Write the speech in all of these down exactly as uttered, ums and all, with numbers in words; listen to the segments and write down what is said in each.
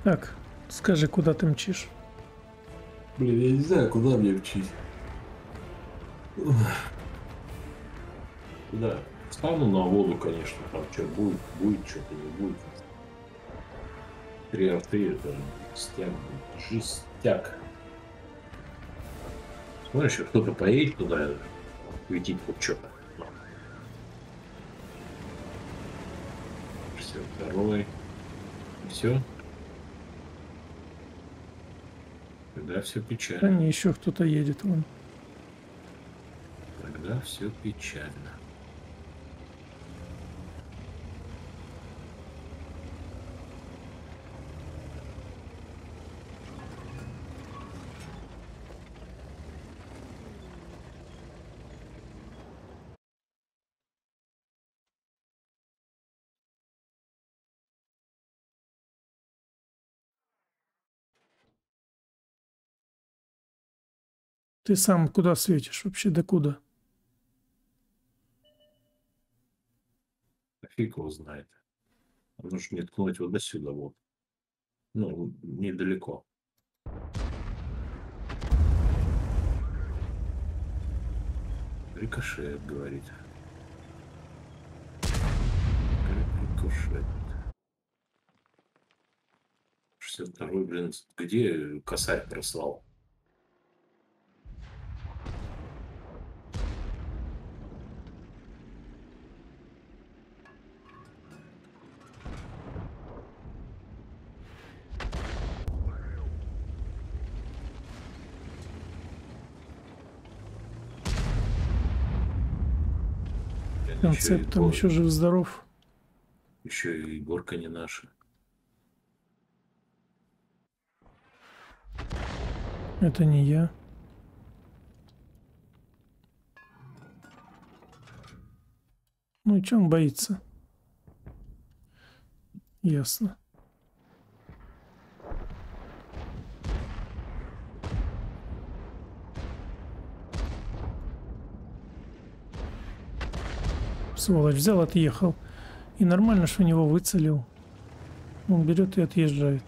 Так, скажи, куда ты мчишь? Блин, я не знаю, куда мне мчить. Куда? Стану на воду, конечно, там что будет, будет что-то, не будет. Три арты, это стяг, жестяк. Смотришь, еще кто-то поедет туда, светить хоть что-то. Все, второй. Все. Тогда все Да печально. не, еще кто-то едет вон. Тогда все печально. Ты сам куда светишь вообще, да куда? А фиг его знает. Нужно не ткнуть вот до сюда вот. Ну, недалеко. Рикошет, говорит. Рикошет. шестьдесят второй, блин, где косарь прослал? Концепт там еще жив-здоров. Еще и горка не наша. Это не я. Ну и че он боится? Ясно. Сволочь, взял, отъехал. И нормально, что у него выцелил. Он берет и отъезжает.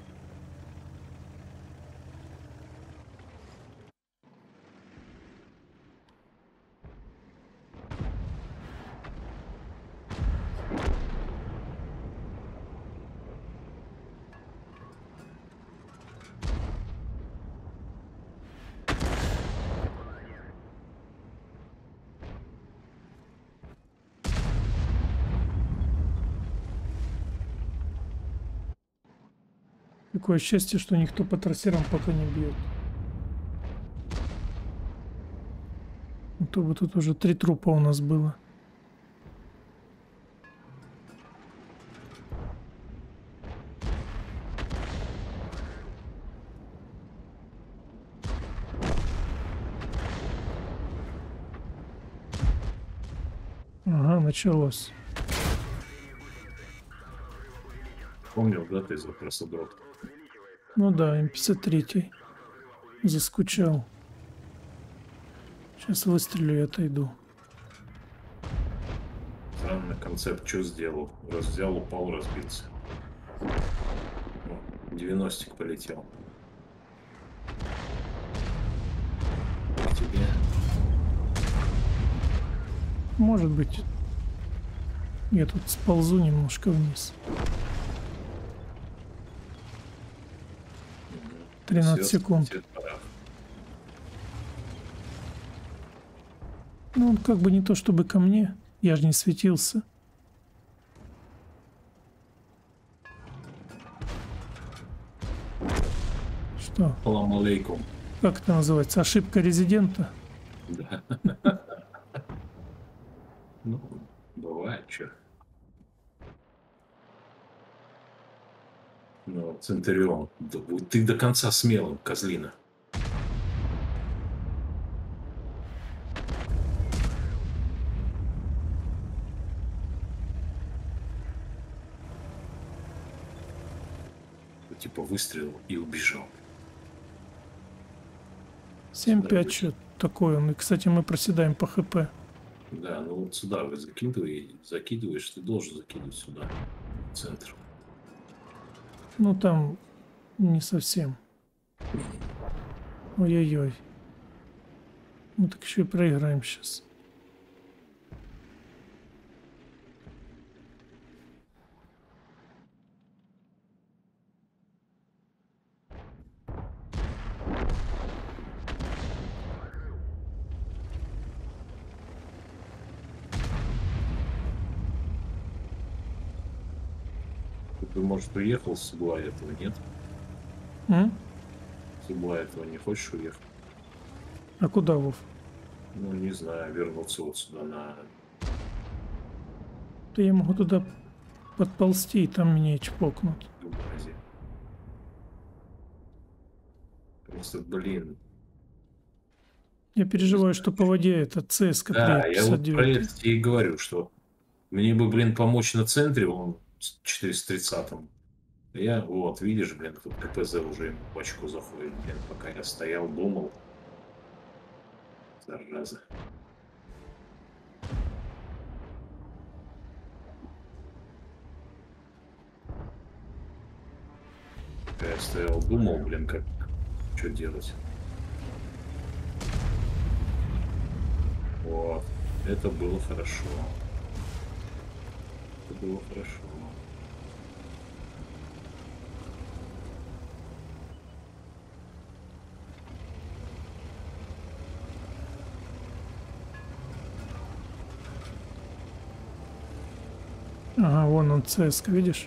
Такое счастье, что никто по трассерам пока не бьет. А то бы тут уже три трупа у нас было. Ага, началось. Помнил, да, ты за красодрот? Ну да, эм пятьдесят три. Заскучал. Сейчас выстрелю и отойду. Странный концепт, что сделал? Раз взял, упал, разбился. девяностик полетел. К тебе. Может быть. Я тут сползу немножко вниз. тринадцать секунд. Ну, он как бы не то чтобы ко мне. Я же не светился. Что? Салам алейкум. Как это называется? Ошибка резидента? Да. Ну, бывает, что. Ну, Центурион, ты до конца смелым, козлина. Типа выстрелил и убежал. семь пять что такое. Ну и, кстати, мы проседаем по хп. Да, ну вот сюда вы закидываешь, закидываешь, ты должен закидывать сюда, в центр. Ну там Не совсем. Ой-ой-ой. Мы так еще и проиграем сейчас. Ты, может, уехал с угла этого, нет? М? С угла этого не хочешь уехать? А куда, Вов? Ну, не знаю, вернуться вот сюда на... Да я могу туда подползти, и там меня и чпокнут. базе. Просто, блин. Я Не переживаю, знаю. что по воде этот ЦСКА Да, приедет я вот про пятьдесят девять. это тебе и говорю, что мне бы, блин, помочь на центре, он с четыреста тридцатым. Я, вот, видишь, блин, тут КПЗ уже ему в очко заходит, блин, пока я стоял, думал. Зараза. Пока я стоял, думал, блин, как, что делать. Вот, это было хорошо. Это было хорошо. Ага, вон он ЦСКА, видишь?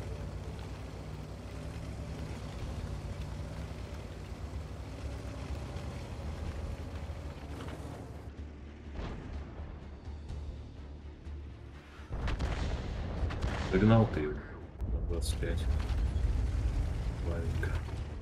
Догнал ты его на двадцать пять. Маленько.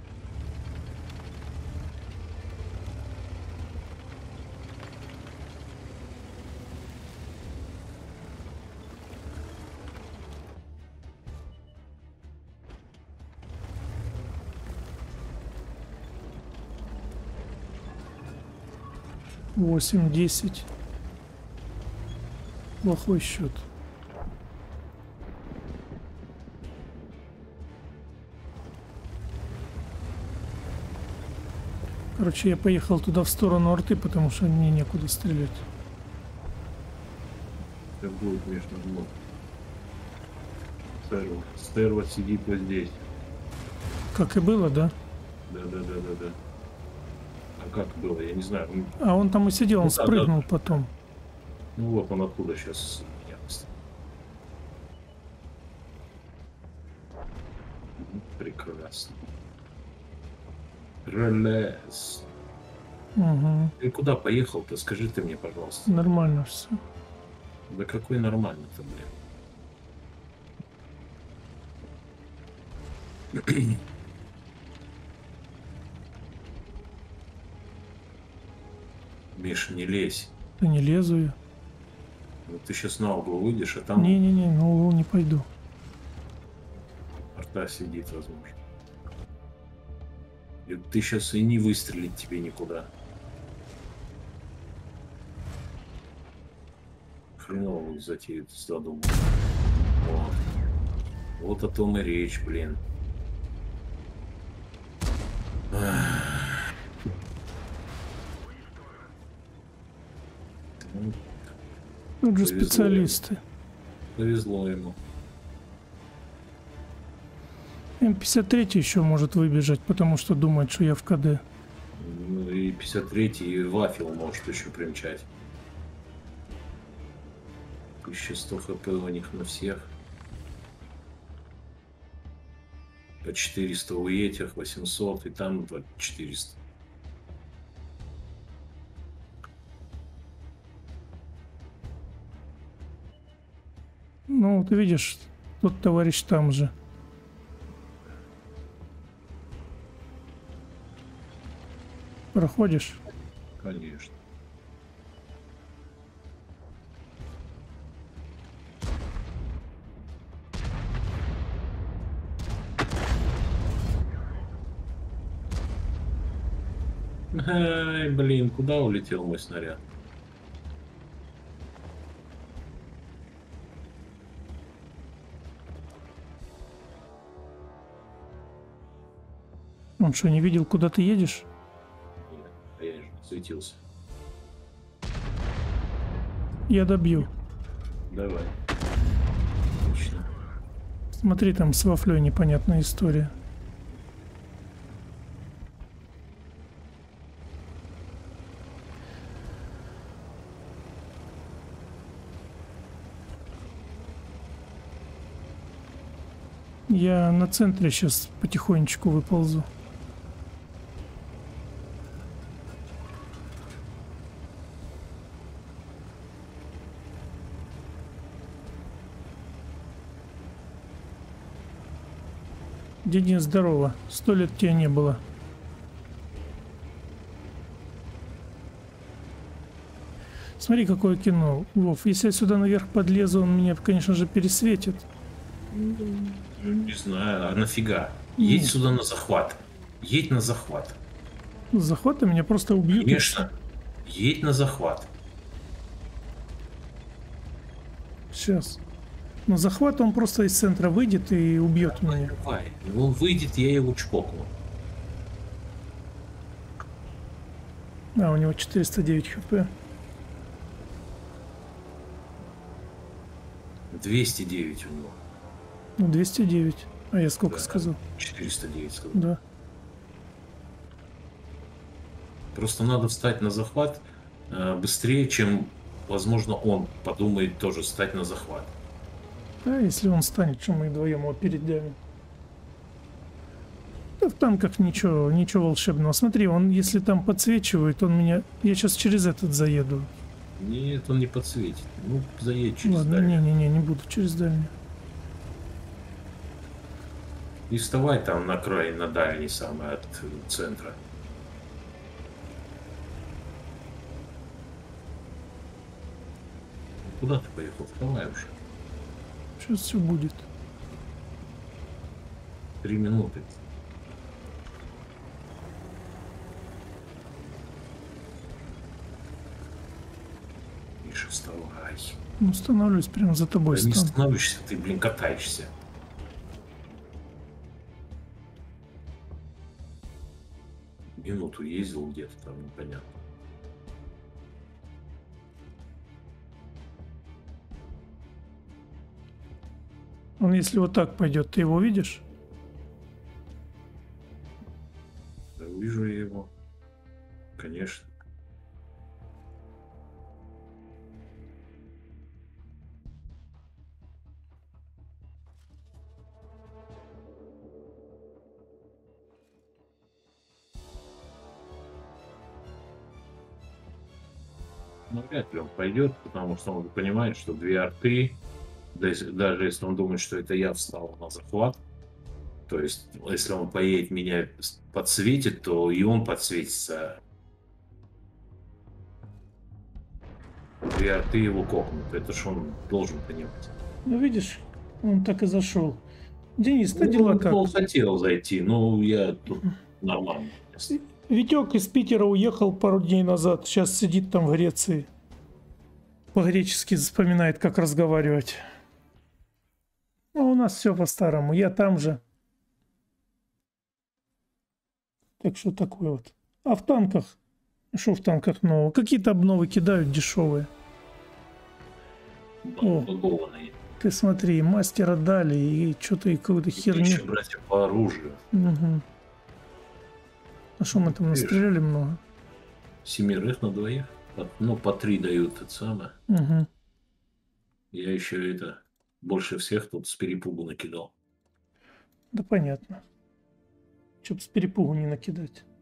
восемь десять. Плохой счет. Короче, я поехал туда в сторону арты, потому что мне некуда стрелять. Это будет между мной. Стерва. Стерва сидит вот здесь. Как и было, да? Да, да, да, да, да. А как было? Я не знаю. Ну, А он там и сидел, он ну, да, спрыгнул да. потом. Ну вот он оттуда сейчас. Прекрасно. Релес. Угу. Ты куда поехал-то? Скажи ты мне, пожалуйста. Нормально все. Да какой нормально-то, блин. Миша, не лезь. Да не лезу я. Вот ты сейчас на угол выйдешь, а там Не-не-не, на угол не пойду. арта сидит, возможно. И ты сейчас и не выстрелить тебе никуда. Хреново затеют задумал. Вот. Вот о том и речь, блин. Ну, Тут же повезло специалисты. ему. Повезло ему. М пятьдесят три еще может выбежать, потому что думает, что я в КД. Ну и пятьдесят третий и вафел может еще примчать. тысяча сто хп у них на всех. По четыреста у этих, восемьсот, и там по четыреста. Ну, ты видишь, тот товарищ там же. Проходишь? Конечно. Ай, блин, куда улетел мой снаряд? Он что, не видел, куда ты едешь? Нет, а я же светился. Я добью. Давай. Отлично. Смотри, там с вафлей непонятная история. Я на центре сейчас потихонечку выползу. Денис, здорово. Сто лет тебя не было. Смотри, какое кино. Вов, если я сюда наверх подлезу, он меня, конечно же, пересветит. Не знаю, а нафига? Едь Нет. сюда на захват. Едь на захват. С захвата меня просто убьют. Конечно. Едь на захват. Сейчас. Но захват он просто из центра выйдет и убьет меня. Давай. Он выйдет, я его чпокну. А, у него четыреста девять хп. двести девять у него. Ну, двести девять. А я сколько Да, сказал? четыреста девять сказал. Да. Просто надо встать на захват э, быстрее, чем, возможно, он подумает тоже встать на захват. Да, если он станет, что мы вдвоем его передавим. Да, в танках ничего, ничего волшебного. Смотри, он, если там подсвечивает, он меня... Я сейчас через этот заеду. Нет, он не подсветит. Ну, заедь через Ладно, дальний. не-не-не, не буду через дальний. И вставай там на край, на дальний самый от э, центра. Куда ты поехал? Вставай уже. Сейчас все будет. Три минуты. Миша, вставай. Ну, становлюсь прямо за тобой. Да не стану. становишься, ты, блин, катаешься. Минуту ездил где-то там, непонятно. Он, если вот так пойдет, ты его видишь? Да, увижу я его. Конечно. Но вряд ли он пойдет, потому что он понимает, что две арты, даже даже если он думает, что это я встал на захват, то есть если он поедет, меня с- подсветит, то и он подсветится. Две арты его кокнут. Это ж он должен понимать. Ну, видишь, он так и зашел. Денис, ты Ну, дела он, как? он хотел зайти, но я тут нормально. Витек из Питера уехал пару дней назад. Сейчас сидит там в Греции. По-гречески вспоминает, как разговаривать. А у нас все по-старому. Я там же. Так что такое вот. А в танках? Что в танках нового? Какие-то обновы кидают дешевые. О. Багованный. Ты смотри, мастера дали и что-то и какую-то херню. Еще братья по оружию. Угу. А что мы там Видишь? настреляли много? Семерых на двоих. По- Ну, по три дают это самое. Угу. Я еще это больше всех тут с перепугу накидал. Да понятно. Чтоб с перепугу не накидать.